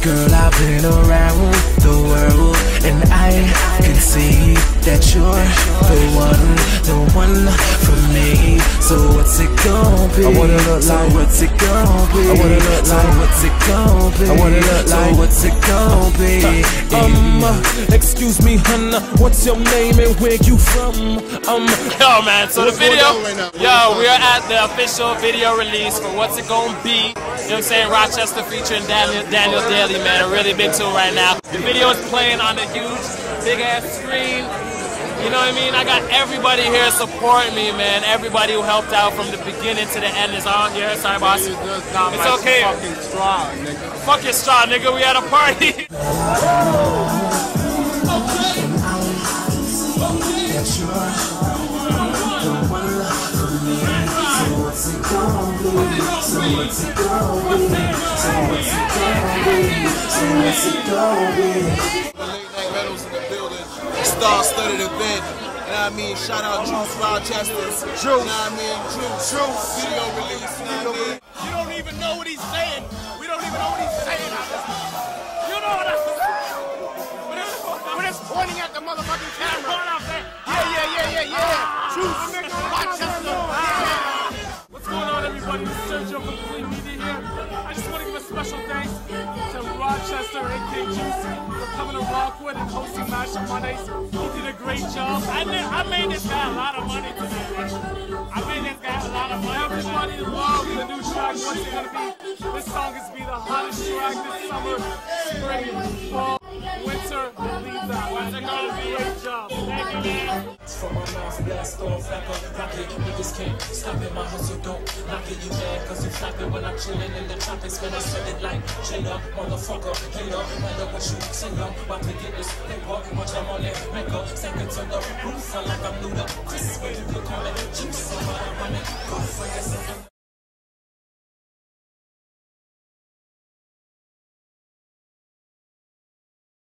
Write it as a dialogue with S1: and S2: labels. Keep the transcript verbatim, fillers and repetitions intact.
S1: Girl, I've been around the world, and I can see that you're the one, the one for me. So what's it gon' be? I wanna look like. So what's it gon' be? I wanna look like. So what's it gon' be? I wanna look like. So what's it gon' be?
S2: Um, uh, excuse me, hun. What's your name and where you from? Um,
S3: yo, man. So the video, yo, we are at the official video release for What's It Gon' Be. You know what I'm saying? Rochester featuring Daniel, Daniel Daly, man. A really big tune right now. The video is playing on a huge, big ass screen. You know what I mean? I got everybody here supporting me, man. Everybody who helped out from the beginning to the end is on here. Sorry, boss. It's okay.
S4: Fucking straw, nigga.
S3: Fuck your straw, nigga. We at a party.
S4: Star-studded event, you know what I mean? Shout out Juice Rochester, Juice, you know what I mean? Juice, Juice, video release, you know what I mean? You don't even know what he's saying. We don't even know what he's saying. You know what I'm saying? When it's, when it's pointing at the motherfucking camera. Yeah, yeah, yeah, yeah, yeah. Juice, Rochester, yeah.
S2: what's going on, everybody? This is Sergio from Clean Media here. I just want to give a special thanks to Rochester, A K Juice, for coming to Rockwood and hosting Mashup Mondays. He did a great job. I, did, I made this guy a lot of money today, man. I made this guy a lot of money. Everybody loves the new track. What's it gonna be? This song is be the hottest track this summer, spring, fall, winter. Believe that. What's it gonna be? Great job. Thank you, man.
S5: From my mouth, blast off like a rocket. Niggas can't stop it, my hustle don't knock it. You mad cause you flop it when I'm chillin' in the tropics. Man, I said it like Jada, motherfucker, hater. Matter what you say, I'm about to get this paper. Watch I'm on that makeup, second to the roof. I like I'm new to Chris, where you get caught.